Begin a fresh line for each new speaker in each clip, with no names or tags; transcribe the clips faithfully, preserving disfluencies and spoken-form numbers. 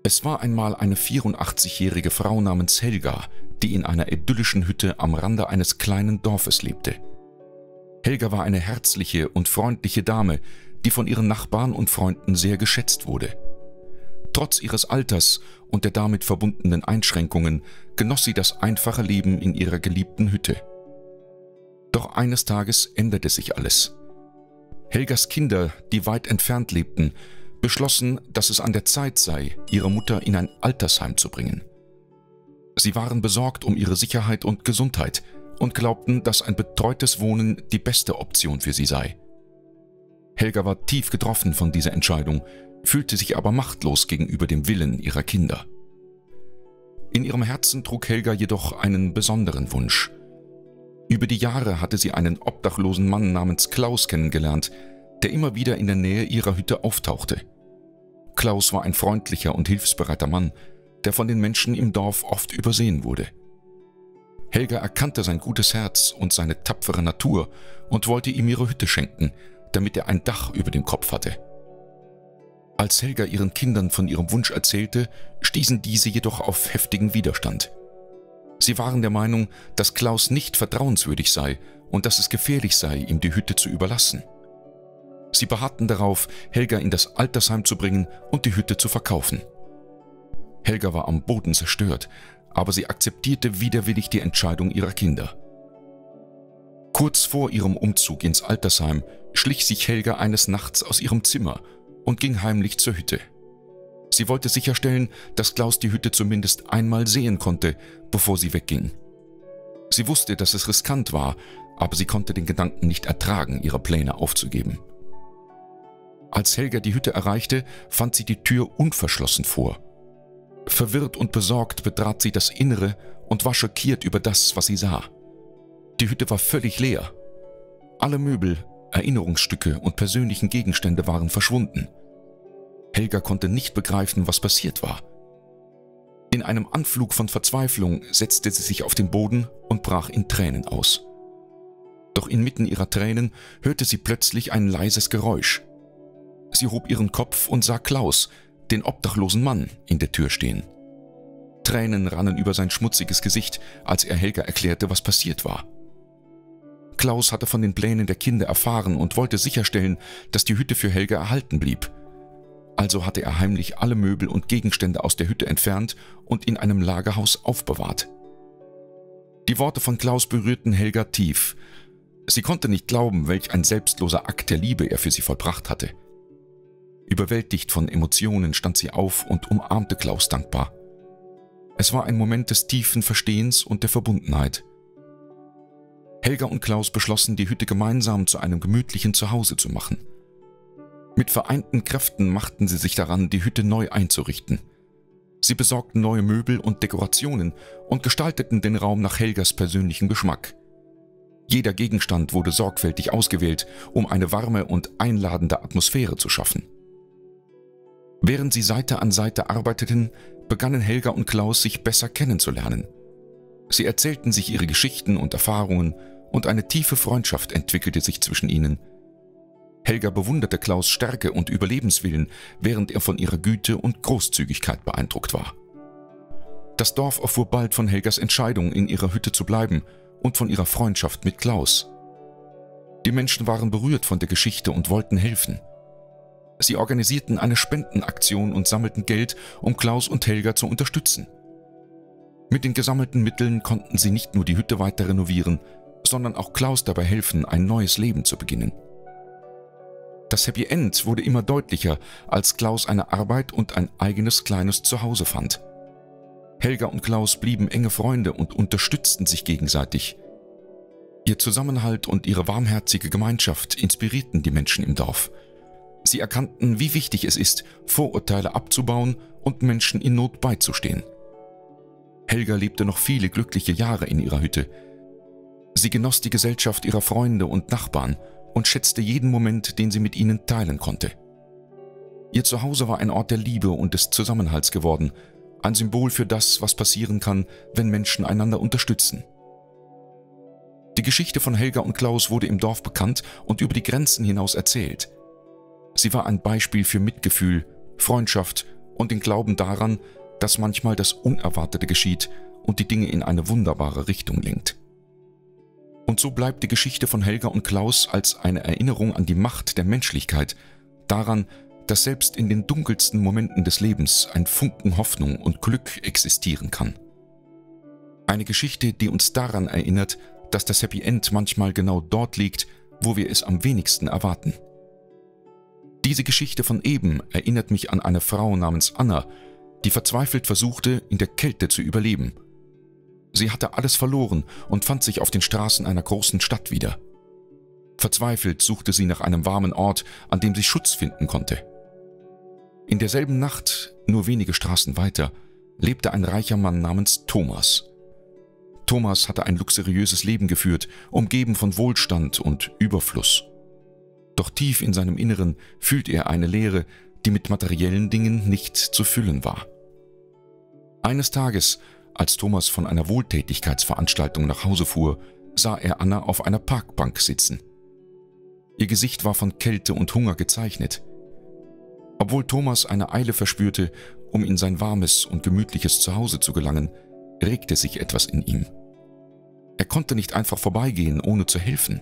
Es war einmal eine vierundachtzigjährige Frau namens Helga, die in einer idyllischen Hütte am Rande eines kleinen Dorfes lebte. Helga war eine herzliche und freundliche Dame, die von ihren Nachbarn und Freunden sehr geschätzt wurde. Trotz ihres Alters und der damit verbundenen Einschränkungen genoss sie das einfache Leben in ihrer geliebten Hütte. Doch eines Tages änderte sich alles. Helgas Kinder, die weit entfernt lebten, beschlossen, dass es an der Zeit sei, ihre Mutter in ein Altersheim zu bringen. Sie waren besorgt um ihre Sicherheit und Gesundheit und glaubten, dass ein betreutes Wohnen die beste Option für sie sei. Helga war tief getroffen von dieser Entscheidung, fühlte sich aber machtlos gegenüber dem Willen ihrer Kinder. In ihrem Herzen trug Helga jedoch einen besonderen Wunsch. Über die Jahre hatte sie einen obdachlosen Mann namens Klaus kennengelernt, der immer wieder in der Nähe ihrer Hütte auftauchte. Klaus war ein freundlicher und hilfsbereiter Mann, der von den Menschen im Dorf oft übersehen wurde. Helga erkannte sein gutes Herz und seine tapfere Natur und wollte ihm ihre Hütte schenken, damit er ein Dach über dem Kopf hatte. Als Helga ihren Kindern von ihrem Wunsch erzählte, stießen diese jedoch auf heftigen Widerstand. Sie waren der Meinung, dass Klaus nicht vertrauenswürdig sei und dass es gefährlich sei, ihm die Hütte zu überlassen. Sie beharrten darauf, Helga in das Altersheim zu bringen und die Hütte zu verkaufen. Helga war am Boden zerstört, aber sie akzeptierte widerwillig die Entscheidung ihrer Kinder. Kurz vor ihrem Umzug ins Altersheim schlich sich Helga eines Nachts aus ihrem Zimmer und ging heimlich zur Hütte. Sie wollte sicherstellen, dass Klaus die Hütte zumindest einmal sehen konnte, bevor sie wegging. Sie wusste, dass es riskant war, aber sie konnte den Gedanken nicht ertragen, ihre Pläne aufzugeben. Als Helga die Hütte erreichte, fand sie die Tür unverschlossen vor. Verwirrt und besorgt betrat sie das Innere und war schockiert über das, was sie sah. Die Hütte war völlig leer. Alle Möbel, Erinnerungsstücke und persönlichen Gegenstände waren verschwunden. Helga konnte nicht begreifen, was passiert war. In einem Anflug von Verzweiflung setzte sie sich auf den Boden und brach in Tränen aus. Doch inmitten ihrer Tränen hörte sie plötzlich ein leises Geräusch. Sie hob ihren Kopf und sah Klaus, den obdachlosen Mann, in der Tür stehen. Tränen rannen über sein schmutziges Gesicht, als er Helga erklärte, was passiert war. Klaus hatte von den Plänen der Kinder erfahren und wollte sicherstellen, dass die Hütte für Helga erhalten blieb. Also hatte er heimlich alle Möbel und Gegenstände aus der Hütte entfernt und in einem Lagerhaus aufbewahrt. Die Worte von Klaus berührten Helga tief. Sie konnte nicht glauben, welch ein selbstloser Akt der Liebe er für sie vollbracht hatte. Überwältigt von Emotionen stand sie auf und umarmte Klaus dankbar. Es war ein Moment des tiefen Verstehens und der Verbundenheit. Helga und Klaus beschlossen, die Hütte gemeinsam zu einem gemütlichen Zuhause zu machen. Mit vereinten Kräften machten sie sich daran, die Hütte neu einzurichten. Sie besorgten neue Möbel und Dekorationen und gestalteten den Raum nach Helgas persönlichem Geschmack. Jeder Gegenstand wurde sorgfältig ausgewählt, um eine warme und einladende Atmosphäre zu schaffen. Während sie Seite an Seite arbeiteten, begannen Helga und Klaus sich besser kennenzulernen. Sie erzählten sich ihre Geschichten und Erfahrungen und eine tiefe Freundschaft entwickelte sich zwischen ihnen. Helga bewunderte Klaus' Stärke und Überlebenswillen, während er von ihrer Güte und Großzügigkeit beeindruckt war. Das Dorf erfuhr bald von Helgas Entscheidung, in ihrer Hütte zu bleiben und von ihrer Freundschaft mit Klaus. Die Menschen waren berührt von der Geschichte und wollten helfen. Sie organisierten eine Spendenaktion und sammelten Geld, um Klaus und Helga zu unterstützen. Mit den gesammelten Mitteln konnten sie nicht nur die Hütte weiter renovieren, sondern auch Klaus dabei helfen, ein neues Leben zu beginnen. Das Happy End wurde immer deutlicher, als Klaus eine Arbeit und ein eigenes kleines Zuhause fand. Helga und Klaus blieben enge Freunde und unterstützten sich gegenseitig. Ihr Zusammenhalt und ihre warmherzige Gemeinschaft inspirierten die Menschen im Dorf. Sie erkannten, wie wichtig es ist, Vorurteile abzubauen und Menschen in Not beizustehen. Helga lebte noch viele glückliche Jahre in ihrer Hütte. Sie genoss die Gesellschaft ihrer Freunde und Nachbarn und schätzte jeden Moment, den sie mit ihnen teilen konnte. Ihr Zuhause war ein Ort der Liebe und des Zusammenhalts geworden, ein Symbol für das, was passieren kann, wenn Menschen einander unterstützen. Die Geschichte von Helga und Klaus wurde im Dorf bekannt und über die Grenzen hinaus erzählt. Sie war ein Beispiel für Mitgefühl, Freundschaft und den Glauben daran, dass manchmal das Unerwartete geschieht und die Dinge in eine wunderbare Richtung lenkt. Und so bleibt die Geschichte von Helga und Klaus als eine Erinnerung an die Macht der Menschlichkeit, daran, dass selbst in den dunkelsten Momenten des Lebens ein Funken Hoffnung und Glück existieren kann. Eine Geschichte, die uns daran erinnert, dass das Happy End manchmal genau dort liegt, wo wir es am wenigsten erwarten. Diese Geschichte von eben erinnert mich an eine Frau namens Anna, die verzweifelt versuchte, in der Kälte zu überleben. Sie hatte alles verloren und fand sich auf den Straßen einer großen Stadt wieder. Verzweifelt suchte sie nach einem warmen Ort, an dem sie Schutz finden konnte. In derselben Nacht, nur wenige Straßen weiter, lebte ein reicher Mann namens Thomas. Thomas hatte ein luxuriöses Leben geführt, umgeben von Wohlstand und Überfluss. Doch tief in seinem Inneren fühlte er eine Leere, die mit materiellen Dingen nicht zu füllen war. Eines Tages, als Thomas von einer Wohltätigkeitsveranstaltung nach Hause fuhr, sah er Anna auf einer Parkbank sitzen. Ihr Gesicht war von Kälte und Hunger gezeichnet. Obwohl Thomas eine Eile verspürte, um in sein warmes und gemütliches Zuhause zu gelangen, regte sich etwas in ihm. Er konnte nicht einfach vorbeigehen, ohne zu helfen.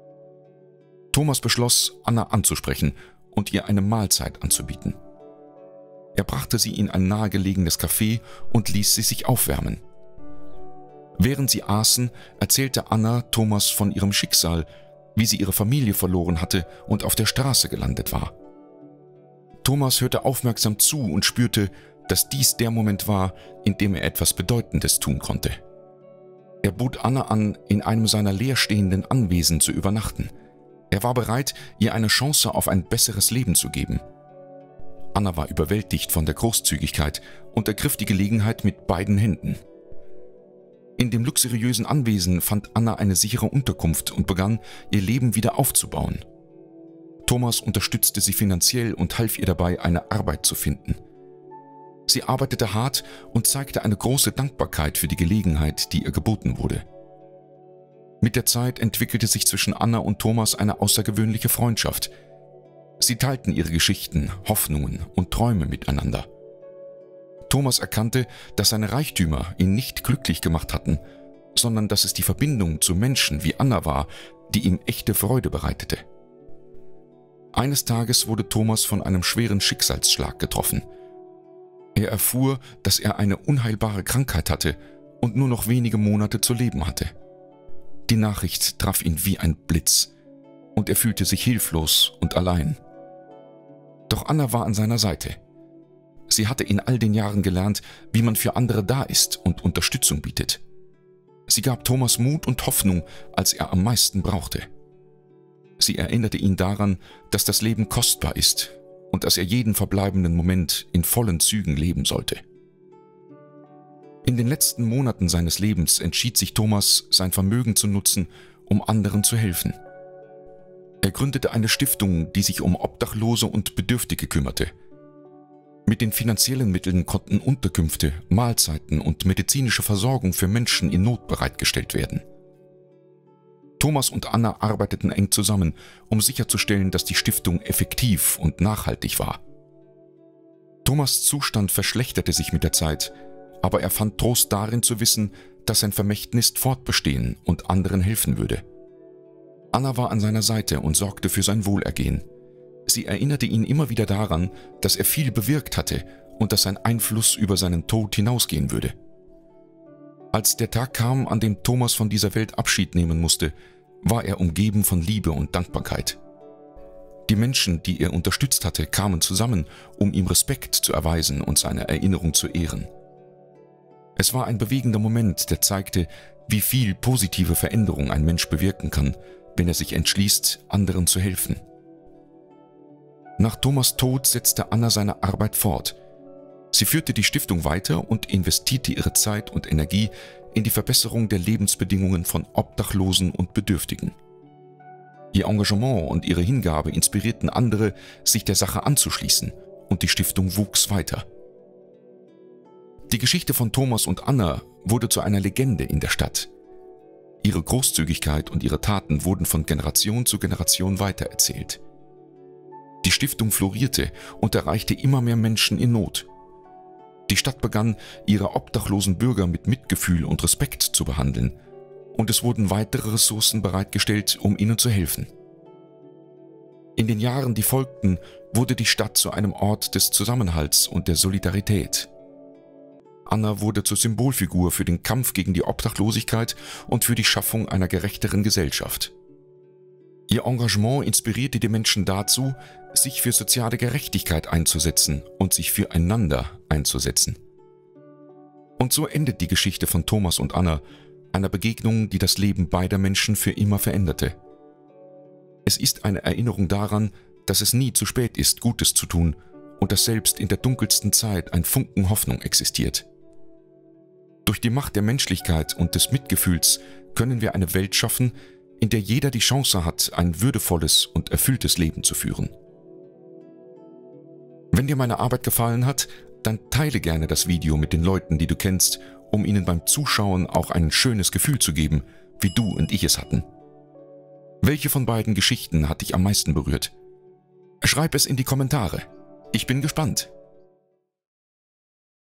Thomas beschloss, Anna anzusprechen und ihr eine Mahlzeit anzubieten. Er brachte sie in ein nahegelegenes Café und ließ sie sich aufwärmen. Während sie aßen, erzählte Anna Thomas von ihrem Schicksal, wie sie ihre Familie verloren hatte und auf der Straße gelandet war. Thomas hörte aufmerksam zu und spürte, dass dies der Moment war, in dem er etwas Bedeutendes tun konnte. Er bot Anna an, in einem seiner leerstehenden Anwesen zu übernachten. Er war bereit, ihr eine Chance auf ein besseres Leben zu geben. Anna war überwältigt von der Großzügigkeit und ergriff die Gelegenheit mit beiden Händen. In dem luxuriösen Anwesen fand Anna eine sichere Unterkunft und begann, ihr Leben wieder aufzubauen. Thomas unterstützte sie finanziell und half ihr dabei, eine Arbeit zu finden. Sie arbeitete hart und zeigte eine große Dankbarkeit für die Gelegenheit, die ihr geboten wurde. Mit der Zeit entwickelte sich zwischen Anna und Thomas eine außergewöhnliche Freundschaft. Sie teilten ihre Geschichten, Hoffnungen und Träume miteinander. Thomas erkannte, dass seine Reichtümer ihn nicht glücklich gemacht hatten, sondern dass es die Verbindung zu Menschen wie Anna war, die ihm echte Freude bereitete. Eines Tages wurde Thomas von einem schweren Schicksalsschlag getroffen. Er erfuhr, dass er eine unheilbare Krankheit hatte und nur noch wenige Monate zu leben hatte. Die Nachricht traf ihn wie ein Blitz und er fühlte sich hilflos und allein. Doch Anna war an seiner Seite. Sie hatte in all den Jahren gelernt, wie man für andere da ist und Unterstützung bietet. Sie gab Thomas Mut und Hoffnung, als er am meisten brauchte. Sie erinnerte ihn daran, dass das Leben kostbar ist und dass er jeden verbleibenden Moment in vollen Zügen leben sollte. In den letzten Monaten seines Lebens entschied sich Thomas, sein Vermögen zu nutzen, um anderen zu helfen. Er gründete eine Stiftung, die sich um Obdachlose und Bedürftige kümmerte. Mit den finanziellen Mitteln konnten Unterkünfte, Mahlzeiten und medizinische Versorgung für Menschen in Not bereitgestellt werden. Thomas und Anna arbeiteten eng zusammen, um sicherzustellen, dass die Stiftung effektiv und nachhaltig war. Thomas' Zustand verschlechterte sich mit der Zeit, aber er fand Trost darin zu wissen, dass sein Vermächtnis fortbestehen und anderen helfen würde. Anna war an seiner Seite und sorgte für sein Wohlergehen. Sie erinnerte ihn immer wieder daran, dass er viel bewirkt hatte und dass sein Einfluss über seinen Tod hinausgehen würde. Als der Tag kam, an dem Thomas von dieser Welt Abschied nehmen musste, war er umgeben von Liebe und Dankbarkeit. Die Menschen, die er unterstützt hatte, kamen zusammen, um ihm Respekt zu erweisen und seine Erinnerung zu ehren. Es war ein bewegender Moment, der zeigte, wie viel positive Veränderung ein Mensch bewirken kann, wenn er sich entschließt, anderen zu helfen. Nach Thomas' Tod setzte Anna seine Arbeit fort. Sie führte die Stiftung weiter und investierte ihre Zeit und Energie in die Verbesserung der Lebensbedingungen von Obdachlosen und Bedürftigen. Ihr Engagement und ihre Hingabe inspirierten andere, sich der Sache anzuschließen, und die Stiftung wuchs weiter. Die Geschichte von Thomas und Anna wurde zu einer Legende in der Stadt. Ihre Großzügigkeit und ihre Taten wurden von Generation zu Generation weitererzählt. Die Stiftung florierte und erreichte immer mehr Menschen in Not. Die Stadt begann, ihre obdachlosen Bürger mit Mitgefühl und Respekt zu behandeln, und es wurden weitere Ressourcen bereitgestellt, um ihnen zu helfen. In den Jahren, die folgten, wurde die Stadt zu einem Ort des Zusammenhalts und der Solidarität. Anna wurde zur Symbolfigur für den Kampf gegen die Obdachlosigkeit und für die Schaffung einer gerechteren Gesellschaft. Ihr Engagement inspirierte die Menschen dazu, sich für soziale Gerechtigkeit einzusetzen und sich füreinander einzusetzen. Und so endet die Geschichte von Thomas und Anna, einer Begegnung, die das Leben beider Menschen für immer veränderte. Es ist eine Erinnerung daran, dass es nie zu spät ist, Gutes zu tun und dass selbst in der dunkelsten Zeit ein Funken Hoffnung existiert. Durch die Macht der Menschlichkeit und des Mitgefühls können wir eine Welt schaffen, in der jeder die Chance hat, ein würdevolles und erfülltes Leben zu führen. Wenn dir meine Arbeit gefallen hat, dann teile gerne das Video mit den Leuten, die du kennst, um ihnen beim Zuschauen auch ein schönes Gefühl zu geben, wie du und ich es hatten. Welche von beiden Geschichten hat dich am meisten berührt? Schreib es in die Kommentare. Ich bin gespannt.